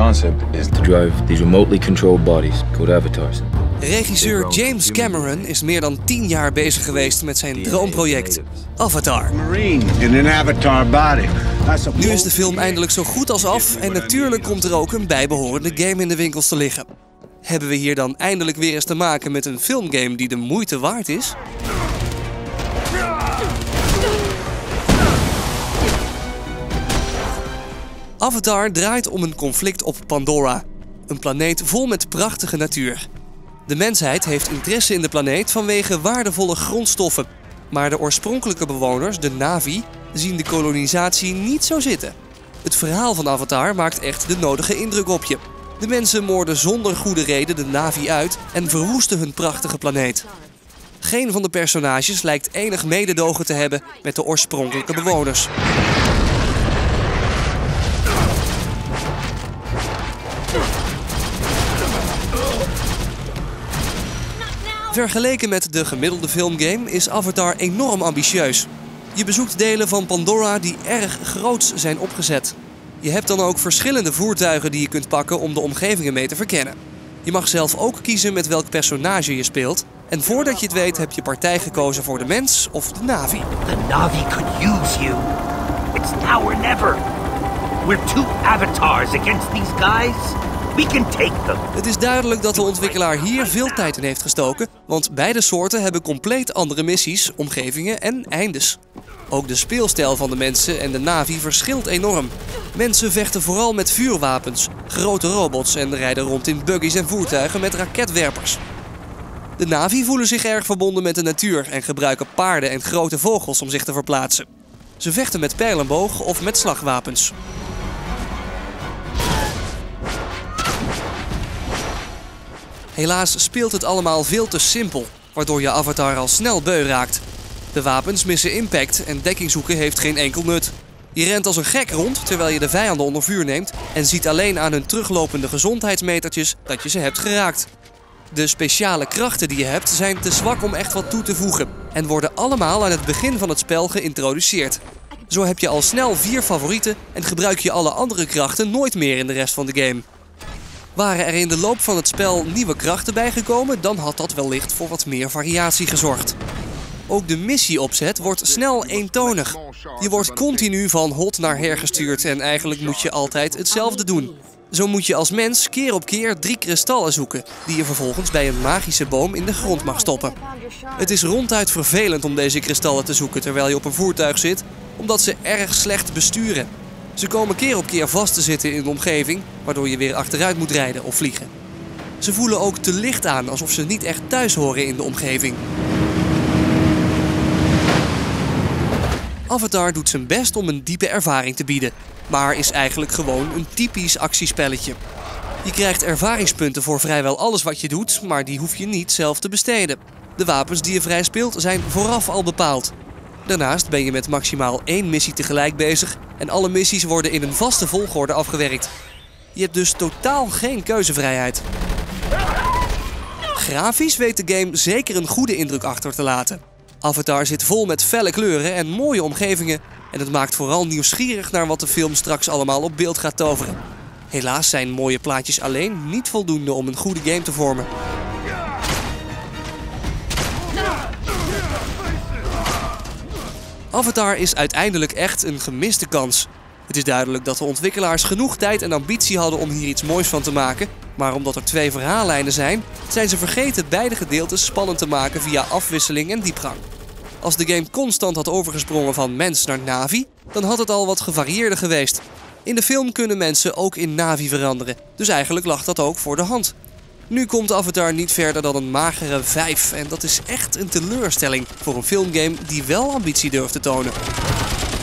concept is to drive these remotely controlled bodies called avatars. Regisseur James Cameron is meer dan 10 jaar bezig geweest met zijn droomproject, Avatar. Nu is de film eindelijk zo goed als af en natuurlijk komt er ook een bijbehorende game in de winkels te liggen. Hebben we hier dan eindelijk weer eens te maken met een filmgame die de moeite waard is? Avatar draait om een conflict op Pandora, een planeet vol met prachtige natuur. De mensheid heeft interesse in de planeet vanwege waardevolle grondstoffen. Maar de oorspronkelijke bewoners, de Na'vi, zien de kolonisatie niet zo zitten. Het verhaal van Avatar maakt echt de nodige indruk op je. De mensen moorden zonder goede reden de Na'vi uit en verwoesten hun prachtige planeet. Geen van de personages lijkt enig mededogen te hebben met de oorspronkelijke bewoners. Vergeleken met de gemiddelde filmgame is Avatar enorm ambitieus. Je bezoekt delen van Pandora die erg groots zijn opgezet. Je hebt dan ook verschillende voertuigen die je kunt pakken om de omgevingen mee te verkennen. Je mag zelf ook kiezen met welk personage je speelt. En voordat je het weet heb je partij gekozen voor de mens of de Na'vi. The Na'vi could use you. It's now or never. We're 2 avatars against these guys. We can take them. Het is duidelijk dat de ontwikkelaar hier veel tijd in heeft gestoken, want beide soorten hebben compleet andere missies, omgevingen en eindes. Ook de speelstijl van de mensen en de Na'vi verschilt enorm. Mensen vechten vooral met vuurwapens, grote robots en rijden rond in buggies en voertuigen met raketwerpers. De Na'vi voelen zich erg verbonden met de natuur en gebruiken paarden en grote vogels om zich te verplaatsen. Ze vechten met pijlenboog of met slagwapens. Helaas speelt het allemaal veel te simpel, waardoor je avatar al snel beu raakt. De wapens missen impact en dekking zoeken heeft geen enkel nut. Je rent als een gek rond terwijl je de vijanden onder vuur neemt en ziet alleen aan hun teruglopende gezondheidsmetertjes dat je ze hebt geraakt. De speciale krachten die je hebt zijn te zwak om echt wat toe te voegen en worden allemaal aan het begin van het spel geïntroduceerd. Zo heb je al snel 4 favorieten en gebruik je alle andere krachten nooit meer in de rest van de game. Waren er in de loop van het spel nieuwe krachten bijgekomen, dan had dat wellicht voor wat meer variatie gezorgd. Ook de missieopzet wordt snel eentonig. Je wordt continu van hot naar her gestuurd en eigenlijk moet je altijd hetzelfde doen. Zo moet je als mens keer op keer 3 kristallen zoeken, die je vervolgens bij een magische boom in de grond mag stoppen. Het is ronduit vervelend om deze kristallen te zoeken terwijl je op een voertuig zit, omdat ze erg slecht besturen. Ze komen keer op keer vast te zitten in de omgeving, waardoor je weer achteruit moet rijden of vliegen. Ze voelen ook te licht aan, alsof ze niet echt thuis horen in de omgeving. Avatar doet zijn best om een diepe ervaring te bieden, maar is eigenlijk gewoon een typisch actiespelletje. Je krijgt ervaringspunten voor vrijwel alles wat je doet, maar die hoef je niet zelf te besteden. De wapens die je vrij speelt zijn vooraf al bepaald. Daarnaast ben je met maximaal 1 missie tegelijk bezig en alle missies worden in een vaste volgorde afgewerkt. Je hebt dus totaal geen keuzevrijheid. Grafisch weet de game zeker een goede indruk achter te laten. Avatar zit vol met felle kleuren en mooie omgevingen en het maakt vooral nieuwsgierig naar wat de film straks allemaal op beeld gaat toveren. Helaas zijn mooie plaatjes alleen niet voldoende om een goede game te vormen. Avatar is uiteindelijk echt een gemiste kans. Het is duidelijk dat de ontwikkelaars genoeg tijd en ambitie hadden om hier iets moois van te maken, maar omdat er 2 verhaallijnen zijn ze vergeten beide gedeeltes spannend te maken via afwisseling en diepgang. Als de game constant had overgesprongen van mens naar Na'vi, dan had het al wat gevarieerder geweest. In de film kunnen mensen ook in Na'vi veranderen, dus eigenlijk lag dat ook voor de hand. Nu komt Avatar niet verder dan een magere 5 en dat is echt een teleurstelling voor een filmgame die wel ambitie durft te tonen.